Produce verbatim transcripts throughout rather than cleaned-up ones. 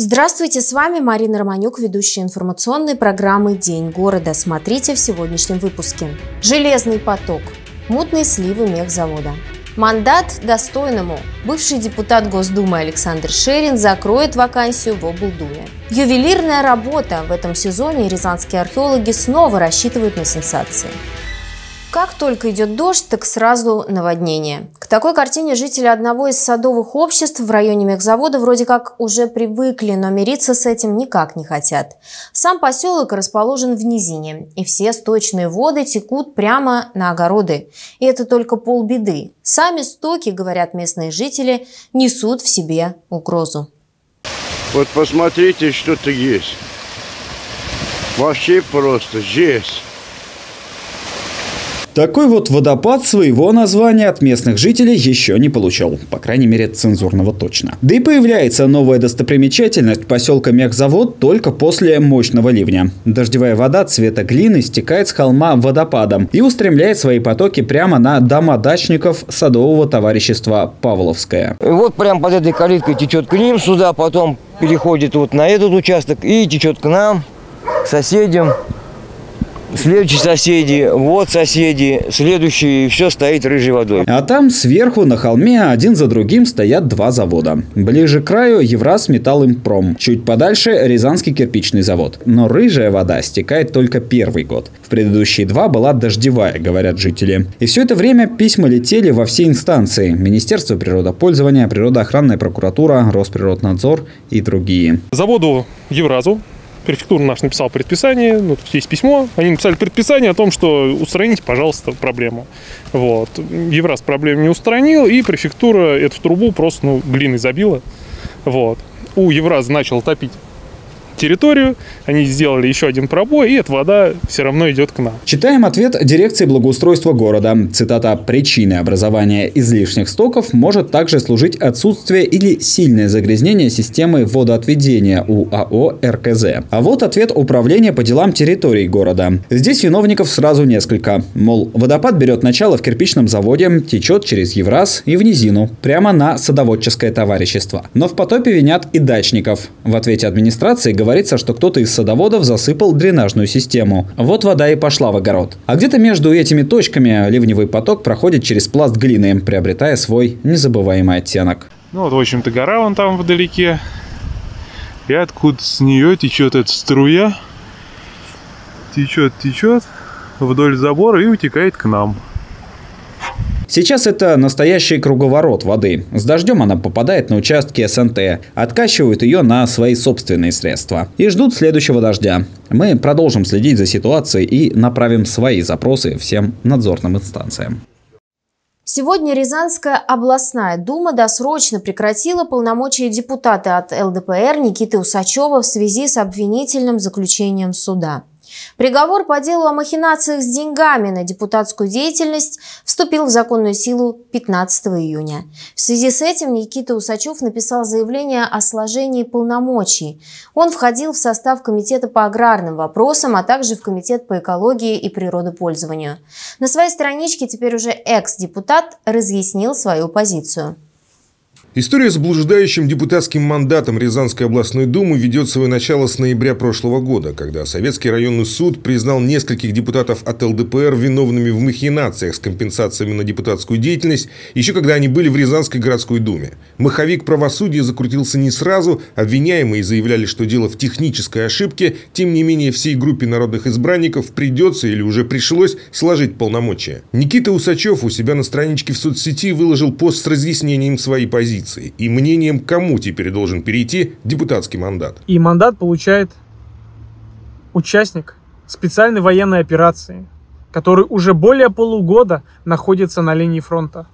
Здравствуйте, с вами Марина Романюк, ведущая информационной программы «День города». Смотрите в сегодняшнем выпуске. Железный поток. Мутные сливы мехзавода. Мандат достойному. Бывший депутат Госдумы Александр Шерин закроет вакансию в облдуме. Ювелирная работа. В этом сезоне рязанские археологи снова рассчитывают на сенсации. Как только идет дождь, так сразу наводнение. К такой картине жители одного из садовых обществ в районе мехзавода вроде как уже привыкли, но мириться с этим никак не хотят. Сам поселок расположен в низине, и все сточные воды текут прямо на огороды. И это только полбеды. Сами стоки, говорят местные жители, несут в себе угрозу. Вот посмотрите, что-то есть. Вообще просто жесть. Такой вот водопад своего названия от местных жителей еще не получил. По крайней мере, цензурного точно. Да и появляется новая достопримечательность поселка Мехзавод только после мощного ливня. Дождевая вода цвета глины стекает с холма водопадом и устремляет свои потоки прямо на дома дачников садового товарищества «Павловское». И вот прямо под этой калиткой течет к ним сюда, потом переходит вот на этот участок и течет к нам, к соседям. Следующие соседи, вот соседи, следующие, все стоит рыжей водой. А там сверху на холме один за другим стоят два завода. Ближе к краю Евразметаллимпром, чуть подальше Рязанский кирпичный завод. Но рыжая вода стекает только первый год. В предыдущие два была дождевая, говорят жители. И все это время письма летели во все инстанции. Министерство природопользования, природоохранная прокуратура, Росприроднадзор и другие. Заводу Евразу префектура наш написала предписание, ну, тут есть письмо, они написали предписание о том, что устраните, пожалуйста, проблему. Вот. Евраз проблему не устранил, и префектура эту трубу просто ну, глиной забила. Вот. У Евраза начал топить территорию, они сделали еще один пробой, и эта вода все равно идет к нам. Читаем ответ дирекции благоустройства города. Цитата: «Причиной образования излишних стоков может также служить отсутствие или сильное загрязнение системы водоотведения у АО РКЗ». А вот ответ управления по делам территорий города. Здесь виновников сразу несколько. Мол, водопад берет начало в кирпичном заводе, течет через Евраз и в низину, прямо на садоводческое товарищество. Но в потопе винят и дачников. В ответе администрации говорится, что кто-то из садоводов засыпал дренажную систему. Вот вода и пошла в огород. А где-то между этими точками ливневый поток проходит через пласт глины, приобретая свой незабываемый оттенок. Ну вот, в общем-то, гора вон там вдалеке. И откуда с нее течет эта струя. Течет, течет вдоль забора и утекает к нам. Сейчас это настоящий круговорот воды. С дождем она попадает на участки СНТ, откачивают ее на свои собственные средства и ждут следующего дождя. Мы продолжим следить за ситуацией и направим свои запросы всем надзорным инстанциям. Сегодня Рязанская областная дума досрочно прекратила полномочия депутата от ЛДПР Никиты Усачева в связи с обвинительным заключением суда. Приговор по делу о махинациях с деньгами на депутатскую деятельность вступил в законную силу пятнадцатого июня. В связи с этим Никита Усачев написал заявление о сложении полномочий. Он входил в состав Комитета по аграрным вопросам, а также в Комитет по экологии и природопользованию. На своей страничке теперь уже экс-депутат разъяснил свою позицию. История с блуждающим депутатским мандатом Рязанской областной думы ведет свое начало с ноября прошлого года, когда Советский районный суд признал нескольких депутатов от ЛДПР виновными в махинациях с компенсациями на депутатскую деятельность, еще когда они были в Рязанской городской думе. Маховик правосудия закрутился не сразу, обвиняемые заявляли, что дело в технической ошибке, тем не менее всей группе народных избранников придется или уже пришлось сложить полномочия. Никита Усачев у себя на страничке в соцсети выложил пост с разъяснением своей позиции и мнением, кому теперь должен перейти депутатский мандат. И мандат получает участник специальной военной операции, который уже более полугода находится на линии фронта.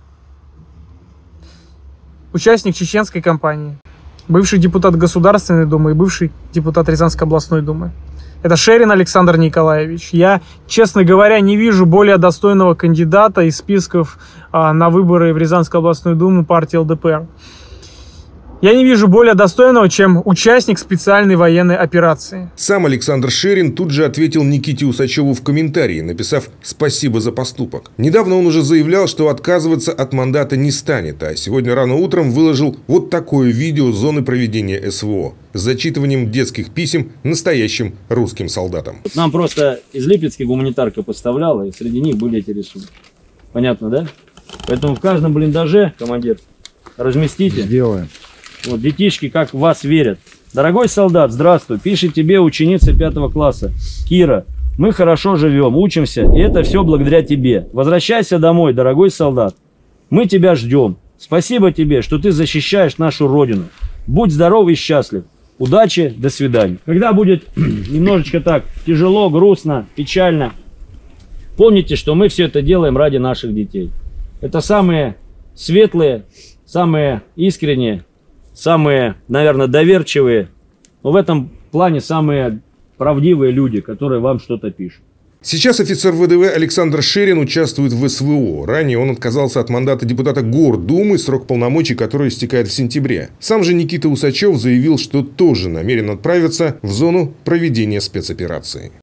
Участник чеченской кампании, бывший депутат Государственной Думы и бывший депутат Рязанской областной думы. Это Шерин Александр Николаевич. Я, честно говоря, не вижу более достойного кандидата из списков а, на выборы в Рязанскую областную думу партии ЛДПР. Я не вижу более достойного, чем участник специальной военной операции. Сам Александр Шерин тут же ответил Никите Усачеву в комментарии, написав «спасибо за поступок». Недавно он уже заявлял, что отказываться от мандата не станет, а сегодня рано утром выложил вот такое видео зоны проведения СВО с зачитыванием детских писем настоящим русским солдатам. Нам просто из Липецка гуманитарка поставляла, и среди них были эти рисунки. Понятно, да? Поэтому в каждом блиндаже, командир, разместите. Сделаем. Вот детишки как в вас верят. Дорогой солдат, здравствуй. Пишет тебе ученица пятого класса. Кира, мы хорошо живем, учимся, и это все благодаря тебе. Возвращайся домой, дорогой солдат. Мы тебя ждем. Спасибо тебе, что ты защищаешь нашу родину. Будь здоров и счастлив. Удачи, до свидания. Когда будет немножечко так тяжело, грустно, печально, помните, что мы все это делаем ради наших детей. Это самые светлые, самые искренние, самые, наверное, доверчивые, но в этом плане самые правдивые люди, которые вам что-то пишут. Сейчас офицер ВДВ Александр Шерин участвует в СВО. Ранее он отказался от мандата депутата Гордумы, срок полномочий которой истекает в сентябре. Сам же Никита Усачев заявил, что тоже намерен отправиться в зону проведения спецоперации.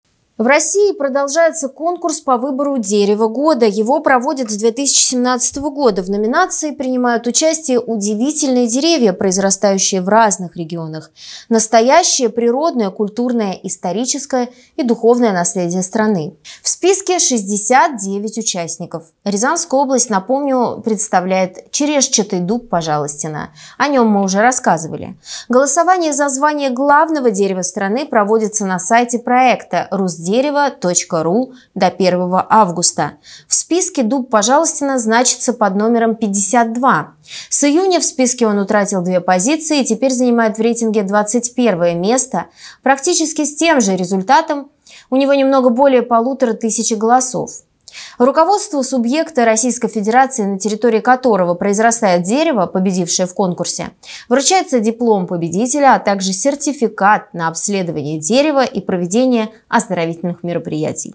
В России продолжается конкурс по выбору дерева года. Его проводят с две тысячи семнадцатого года. В номинации принимают участие удивительные деревья, произрастающие в разных регионах. Настоящее природное, культурное, историческое и духовное наследие страны. В списке шестьдесят девять участников. Рязанская область, напомню, представляет черешчатый дуб Пожалостина. О нем мы уже рассказывали. Голосование за звание главного дерева страны проводится на сайте проекта «Русдерево точка ру» до первого августа. В списке дуб Пожалостина значится под номером пятьдесят два. С июня в списке он утратил две позиции и теперь занимает в рейтинге двадцать первое место, практически с тем же результатом. У него немного более полутора тысячи голосов. Руководству субъекта Российской Федерации, на территории которого произрастает дерево, победившее в конкурсе, вручается диплом победителя, а также сертификат на обследование дерева и проведение оздоровительных мероприятий.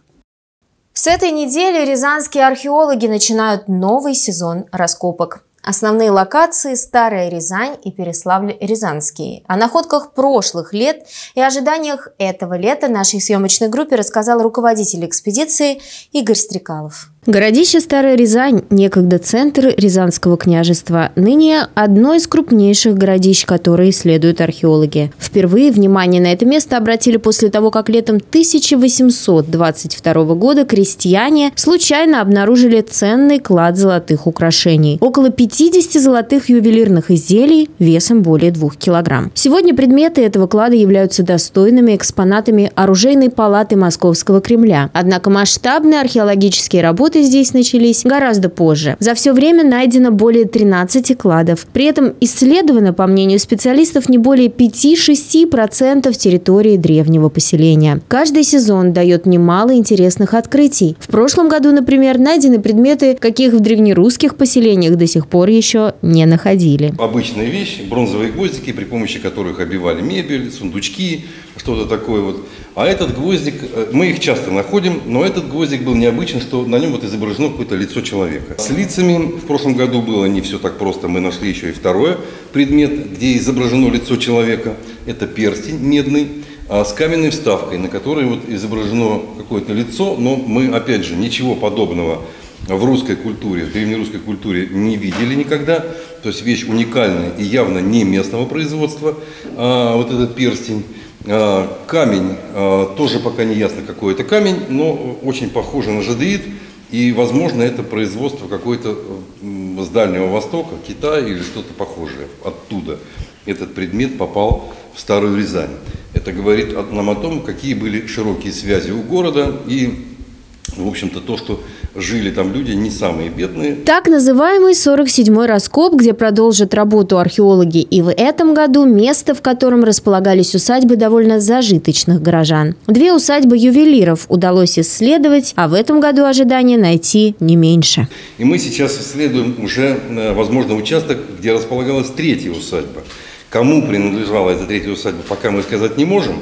С этой недели рязанские археологи начинают новый сезон раскопок. Основные локации – Старая Рязань и Переславль-Рязанский. О находках прошлых лет и ожиданиях этого лета нашей съемочной группе рассказал руководитель экспедиции Игорь Стрекалов. Городище Старая Рязань, некогда центр Рязанского княжества, ныне одно из крупнейших городищ, которые исследуют археологи. Впервые внимание на это место обратили после того, как летом тысяча восемьсот двадцать второго года крестьяне случайно обнаружили ценный клад золотых украшений. Около пятидесяти золотых ювелирных изделий весом более двух килограмм. Сегодня предметы этого клада являются достойными экспонатами оружейной палаты Московского Кремля. Однако масштабные археологические работы здесь начались гораздо позже. За все время найдено более тринадцати кладов. При этом исследовано, по мнению специалистов, не более пяти-шести процентов территории древнего поселения. Каждый сезон дает немало интересных открытий. В прошлом году, например, найдены предметы, каких в древнерусских поселениях до сих пор еще не находили. Обычная вещь, бронзовые гвоздики, при помощи которых обивали мебель, сундучки, что-то такое вот. А этот гвоздик, мы их часто находим, но этот гвоздик был необычен, что на нем вот изображено какое-то лицо человека. С лицами в прошлом году было не все так просто, мы нашли еще и второй предмет, где изображено лицо человека. Это перстень медный с каменной вставкой, на которой вот изображено какое-то лицо, но мы, опять же, ничего подобного в русской культуре, в древнерусской культуре не видели никогда. То есть вещь уникальная и явно не местного производства, а, вот этот перстень. Камень, тоже пока не ясно какой это камень, но очень похоже на жадеид, и возможно это производство какой-то с Дальнего Востока, Китая или что-то похожее. Оттуда этот предмет попал в Старую Рязань. Это говорит нам о том, какие были широкие связи у города и, в общем-то, то, что жили там люди не самые бедные. Так называемый сорок седьмой раскоп, где продолжат работу археологи и в этом году, место, в котором располагались усадьбы довольно зажиточных горожан. Две усадьбы ювелиров удалось исследовать, а в этом году ожидания найти не меньше. И мы сейчас исследуем уже, возможно, участок, где располагалась третья усадьба. Кому принадлежала эта третья усадьба, пока мы сказать не можем.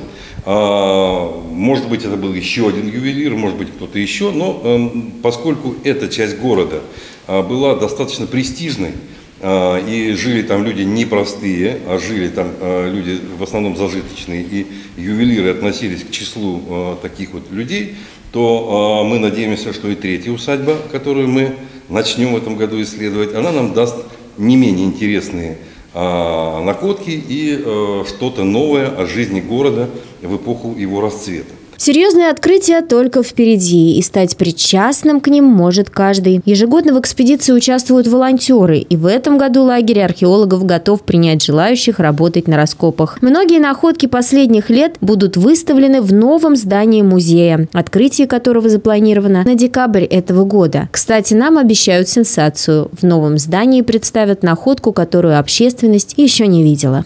Может быть, это был еще один ювелир, может быть, кто-то еще, но поскольку эта часть города была достаточно престижной, и жили там люди непростые, а жили там люди в основном зажиточные, и ювелиры относились к числу таких вот людей, то мы надеемся, что и третья усадьба, которую мы начнем в этом году исследовать, она нам даст не менее интересные находки и что-то новое о жизни города в эпоху его расцвета. Серьезные открытия только впереди, и стать причастным к ним может каждый. Ежегодно в экспедиции участвуют волонтеры, и в этом году лагерь археологов готов принять желающих работать на раскопах. Многие находки последних лет будут выставлены в новом здании музея, открытие которого запланировано на декабрь этого года. Кстати, нам обещают сенсацию. В новом здании представят находку, которую общественность еще не видела.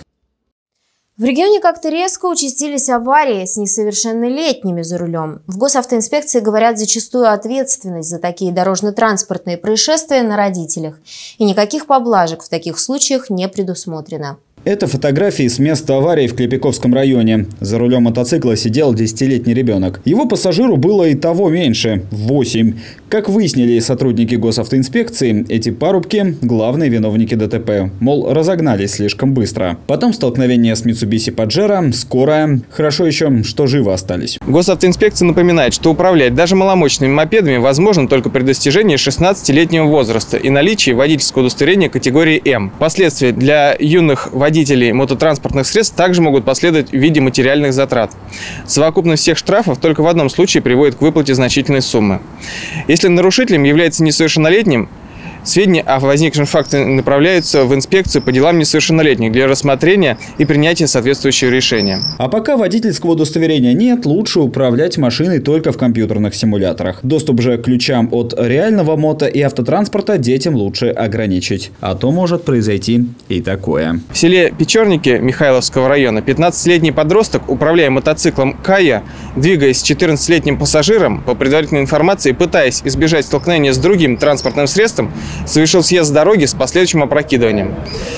В регионе как-то резко участились аварии с несовершеннолетними за рулем. В госавтоинспекции говорят, зачастую ответственность за такие дорожно-транспортные происшествия на родителях. И никаких поблажек в таких случаях не предусмотрено. Это фотографии с места аварии в Клепиковском районе. За рулем мотоцикла сидел десятилетний ребенок. Его пассажиру было и того меньше – восемь. Как выяснили сотрудники госавтоинспекции, эти парубки – главные виновники ДТП. Мол, разогнались слишком быстро. Потом столкновение с Mitsubishi Pajero, скорая. Хорошо еще, что живы остались. Госавтоинспекция напоминает, что управлять даже маломощными мопедами возможно только при достижении шестнадцатилетнего возраста и наличии водительского удостоверения категории М. Последствия для юных водителей Водителей мототранспортных средств также могут последовать в виде материальных затрат. Совокупность всех штрафов только в одном случае приводит к выплате значительной суммы. Если нарушителем является несовершеннолетним, сведения о возникшем факте направляются в инспекцию по делам несовершеннолетних для рассмотрения и принятия соответствующего решения. А пока водительского удостоверения нет, лучше управлять машиной только в компьютерных симуляторах. Доступ же к ключам от реального мото и автотранспорта детям лучше ограничить. А то может произойти и такое. В селе Печорники Михайловского района пятнадцатилетний подросток, управляя мотоциклом Кая, двигаясь с четырнадцатилетним пассажиром, по предварительной информации, пытаясь избежать столкновения с другим транспортным средством, совершил съезд с дороги с последующим опрокидыванием.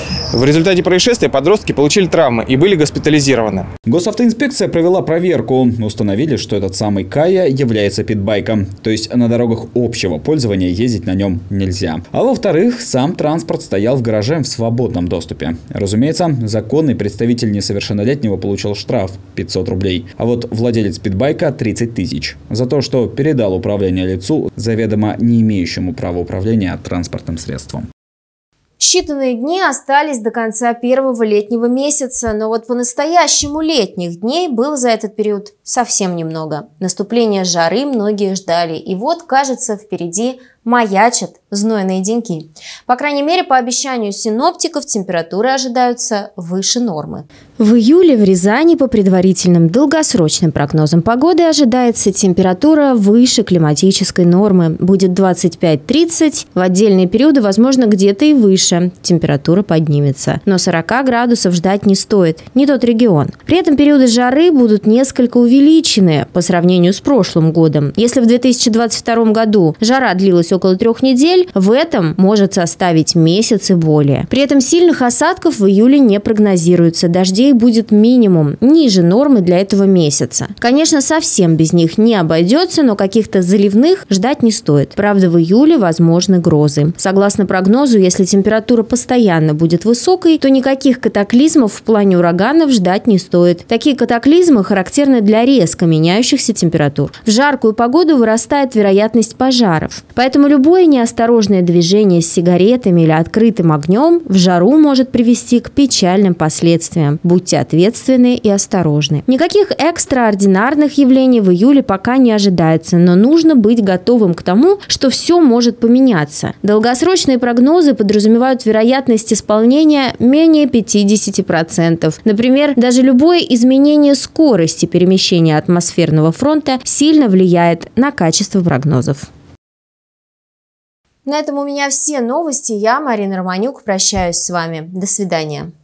В результате происшествия подростки получили травмы и были госпитализированы. Госавтоинспекция провела проверку. Установили, что этот самый Кая является питбайком. То есть на дорогах общего пользования ездить на нем нельзя. А во-вторых, сам транспорт стоял в гараже в свободном доступе. Разумеется, законный представитель несовершеннолетнего получил штраф пятьсот рублей. А вот владелец питбайка тридцать тысяч. За то, что передал управление лицу, заведомо не имеющему права управления транспортным средством. Считанные дни остались до конца первого летнего месяца, но вот по-настоящему летних дней было за этот период совсем немного. Наступление жары многие ждали, и вот, кажется, впереди маячат знойные деньки. По крайней мере, по обещанию синоптиков, температуры ожидаются выше нормы. В июле в Рязани по предварительным долгосрочным прогнозам погоды ожидается температура выше климатической нормы. Будет двадцать пять тридцать, в отдельные периоды, возможно, где-то и выше. Температура поднимется. Но сорока градусов ждать не стоит. Не тот регион. При этом периоды жары будут несколько увеличены по сравнению с прошлым годом. Если в две тысячи двадцать втором году жара длилась около трех недель, в этом может составить месяц и более. При этом сильных осадков в июле не прогнозируется. Дождей будет минимум, ниже нормы для этого месяца. Конечно, совсем без них не обойдется, но каких-то заливных ждать не стоит. Правда, в июле возможны грозы. Согласно прогнозу, если температура постоянно будет высокой, то никаких катаклизмов в плане ураганов ждать не стоит. Такие катаклизмы характерны для резко меняющихся температур. В жаркую погоду вырастает вероятность пожаров. Поэтому любое неосторожное движение с сигаретами или открытым огнем в жару может привести к печальным последствиям. Будьте ответственны и осторожны. Никаких экстраординарных явлений в июле пока не ожидается, но нужно быть готовым к тому, что все может поменяться. Долгосрочные прогнозы подразумевают вероятность исполнения менее пятидесяти процентов. Например, даже любое изменение скорости перемещения атмосферного фронта сильно влияет на качество прогнозов. На этом у меня все новости. Я, Марина Романюк, прощаюсь с вами. До свидания.